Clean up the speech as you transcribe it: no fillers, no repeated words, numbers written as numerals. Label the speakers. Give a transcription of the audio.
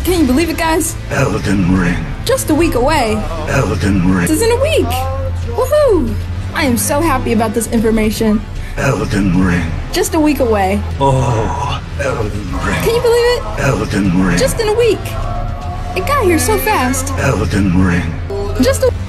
Speaker 1: Can you believe it, guys?
Speaker 2: Elden Ring.
Speaker 1: Just a week away.
Speaker 2: Elden Ring.
Speaker 1: This is in a week. Woohoo! I am so happy about this information.
Speaker 2: Elden Ring.
Speaker 1: Just a week away.
Speaker 2: Oh, Elden Ring.
Speaker 1: Can you believe it?
Speaker 2: Elden Ring.
Speaker 1: Just in a week. It got here so fast.
Speaker 2: Elden Ring.
Speaker 1: Just a